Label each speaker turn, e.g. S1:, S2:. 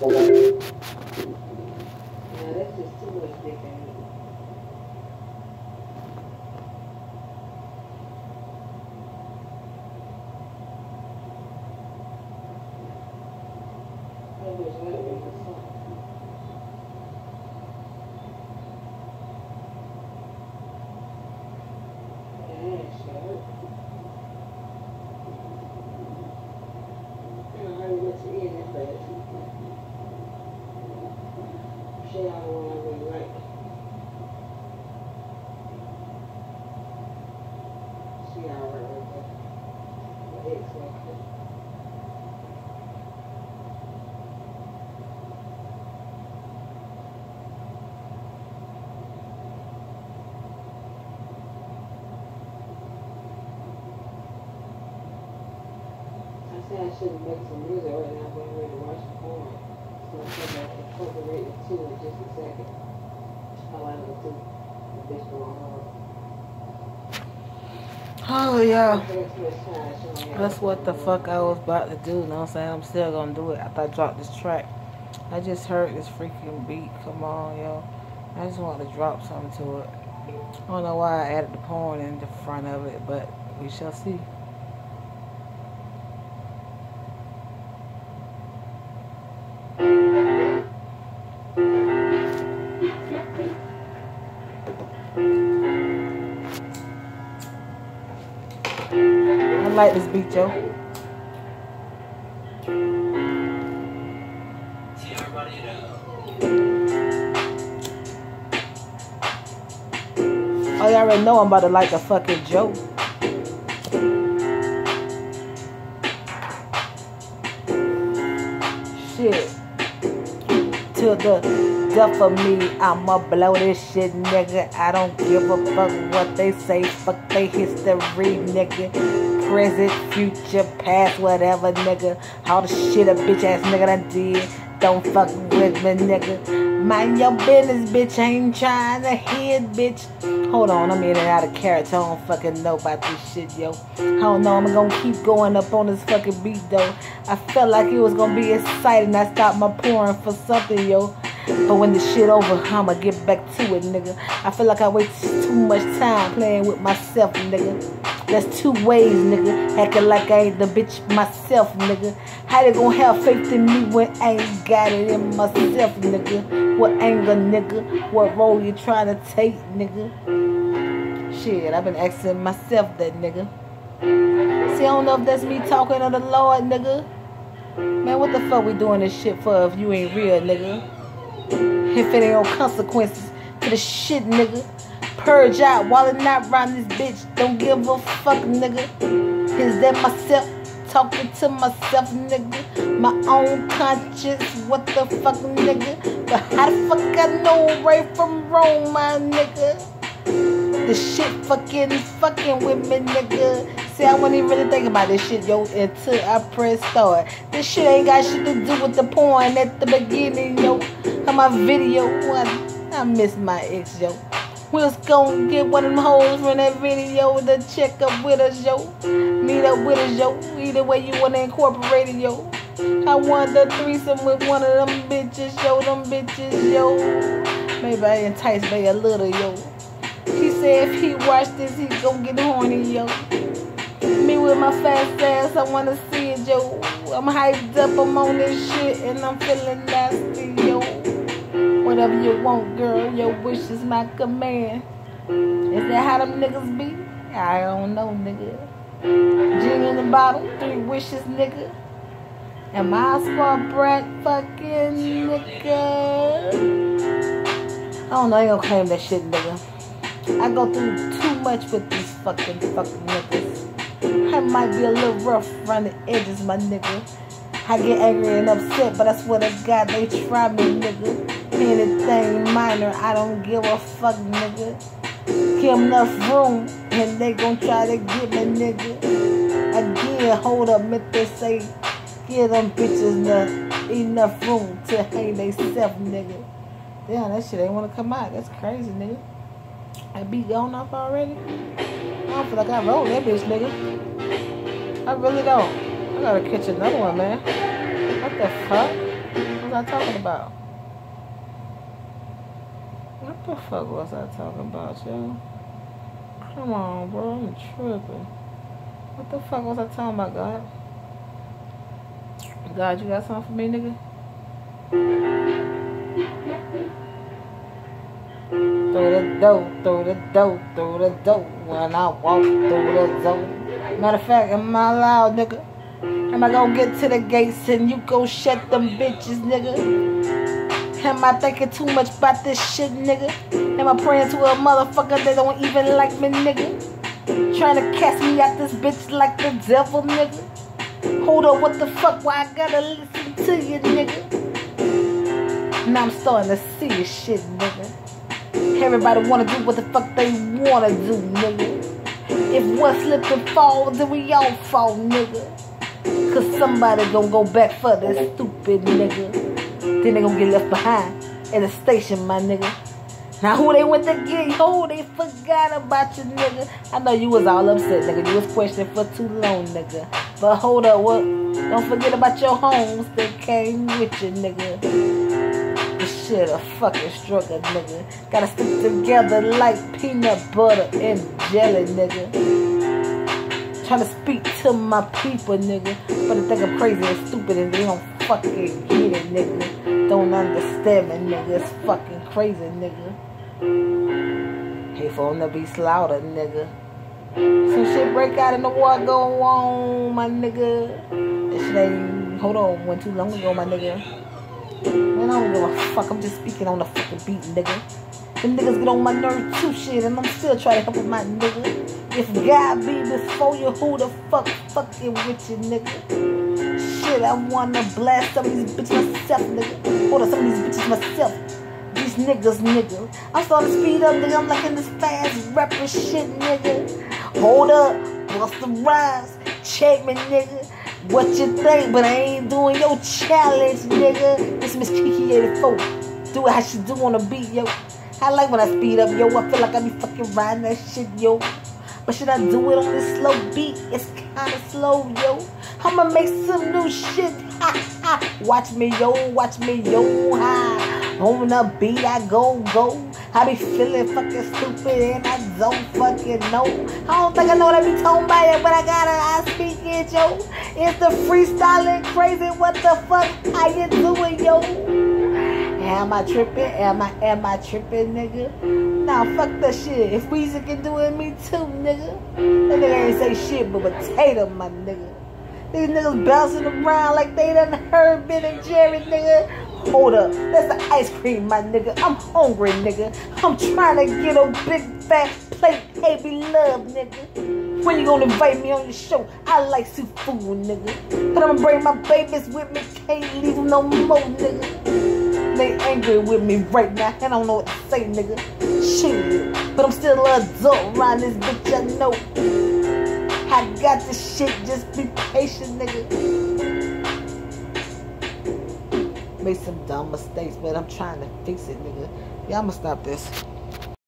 S1: Now that's just too much dick in me. That bitch gotta be for something. Yeah, shit hurt. I don't really want to eat that fast. Shit, I don't want to really like. She alright right there. My ex like that. I said I shouldn't make some music right now, but I'm ready to watch the porn. So I think I can incorporate it too in just a second. How I know too. The bitch going hard.
S2: Oh, yeah.
S1: Too much time. She don't have
S2: That's what the fuck I was about to do. You know what I'm saying? I'm still gonna do it after I drop this track. I just heard this freaking beat. Come on, yo. I just want to drop something to it. I don't know why I added the porn in the front of it, but we shall see. I like this beat, yo. Oh, you already know I'm about to like a fucking joke. Shit. To the death of me, I'ma blow this shit, nigga. I don't give a fuck what they say. Fuck they history, nigga. Present, future, past, whatever, nigga. All the shit a bitch ass nigga done did. Don't fuck with me, nigga. Mind your business, bitch. I ain't trying to hit, bitch. Hold on, I'm in and out of character. I don't fucking know about this shit, yo. I don't know, I'm gonna keep going up on this fucking beat, though. I felt like it was gonna be exciting. I stopped my pouring for something, yo. But when the shit over, I'ma get back to it, nigga. I feel like I wasted too much time playing with myself, nigga. That's two ways, nigga. Acting like I ain't the bitch myself, nigga. How they gonna have faith in me when I ain't got it in myself, nigga? What anger, nigga? What role you trying to take, nigga? Shit, I've been asking myself that, nigga. See, I don't know if that's me talking to the Lord, nigga. Man, what the fuck we doing this shit for if you ain't real, nigga? If it ain't no consequences to the shit, nigga. Purge out while it's not around this bitch. Don't give a fuck, nigga. Is that myself talking to myself, nigga? My own conscience, what the fuck, nigga? But how the fuck I know right from wrong, my nigga? The shit fucking with me, nigga. See, I wouldn't even really think about this shit, yo, until I press start. This shit ain't got shit to do with the porn at the beginning, yo. Of my video, I miss my ex, yo. We was gonna get one of them hoes from that video to check up with us, yo. Meet up with us, yo. Either way you wanna incorporate it, yo. I want the threesome with one of them bitches, yo. Them bitches, yo. Maybe I enticed by a little, yo. He said if he watch this, he gon' get horny, yo. Me with my fast ass, I wanna see it, yo. I'm hyped up, I'm on this shit, and I'm feeling nasty, yo. Whatever you want, girl, your wish is my command. Is that how them niggas be? I don't know, nigga. Gin in the bottle, 3 wishes, nigga. Am I a spoiled brat, fucking nigga? I don't know, I ain't gonna claim that shit, nigga. I go through too much with these fucking niggas. I might be a little rough around the edges, my nigga. I get angry and upset, but I swear to God, they try me, nigga. Anything minor, I don't give a fuck, nigga. Give them enough room, and they gon' try to get me, nigga. Again, hold up, if they say, give them bitches enough room to hang they self, nigga. Damn, that shit ain't wanna come out. That's crazy, nigga. That beat gone off already? I don't feel like I wrote that bitch, nigga. I really don't. I gotta catch another one, man. What the fuck? What was I I talking about? What the fuck was I talking about, yo? Come on, bro. I'm tripping. What the fuck was I talking about, God? God, you got something for me, nigga? Through the door, through the door, through the door. When I walk through the door. Matter of fact, am I loud, nigga? Am I gonna get to the gates and you go shut them bitches, nigga? Am I thinking too much about this shit, nigga? Am I praying to a motherfucker that don't even like me, nigga? Trying to cast me out this bitch like the devil, nigga? Hold up, what the fuck? Why I gotta listen to you, nigga? Now I'm starting to see this shit, nigga. Everybody wanna do what the fuck they wanna do, nigga. If one slip and fall, then we all fall, nigga. Cause somebody gonna go back for this stupid nigga. Then they gonna get left behind at the station, my nigga. Now who they went to get? Yo, they forgot about you, nigga. I know you was all upset, nigga. You was questioning for too long, nigga. But hold up, what? Don't forget about your homes that came with you, nigga. This shit a fucking struggle, nigga. Gotta stick together like peanut butter and jelly, nigga. Trying to speak to my people, nigga. But they think I'm crazy and stupid and they don't fucking get it, nigga. Don't understand me, nigga. It's fucking crazy, nigga. Hate for them to be slaughtered, nigga. Some shit break out in the war go on, my nigga. That shit ain't, hold on, went too long ago, my nigga. Man, I don't give a fuck. I'm just speaking on the fucking beat, nigga. Them niggas get on my nerve too, shit, and I'm still trying to help with my nigga. If God be before you, who the fuck fucking with you, nigga? Shit, I wanna blast some of these bitches myself, nigga. Hold on, some of these bitches myself. These niggas, nigga. I'm starting to speed up, nigga. I'm like in this fast rapper shit, nigga. Hold up, bust the rhymes. Check me, nigga. What you think? But I ain't doing your challenge, nigga. This Miss Kiki 84. Do it how she do on the beat, yo. I like when I speed up, yo. I feel like I be fucking riding that shit, yo. But should I do it on this slow beat? It's kinda slow, yo. I'ma make some new shit. Ha ha. Watch me, yo. Watch me, yo. Ha. On the beat, I go. I be feeling fucking stupid and I don't fucking know. I don't think I know what I be talking about it, but I speak it, yo. It's the freestyling crazy. What the fuck? How you doing, yo? Am I tripping? Am I tripping, nigga? Nah, fuck that shit. If Weezy can do it, me too, nigga. That nigga ain't say shit but potato, my nigga. These niggas bouncing around like they done heard Ben and Jerry, nigga. Hold up, that's the ice cream, my nigga. I'm hungry, nigga. I'm trying to get a big fat plate, baby love, nigga. When you gonna invite me on your show? I like seafood, nigga. But I'ma bring my babies with me, can't leave them no more, nigga. They angry with me right now, I don't know what to say, nigga. Shit, but I'm still an adult around this bitch, I know. I got this shit, just be patient, nigga. Made some dumb mistakes, but I'm trying to fix it, nigga. Yeah, I'ma stop this.